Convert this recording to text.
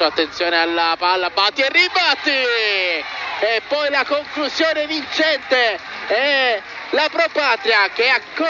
attenzione alla palla, batti e ribatti, e poi la conclusione vincente è la Pro Patria che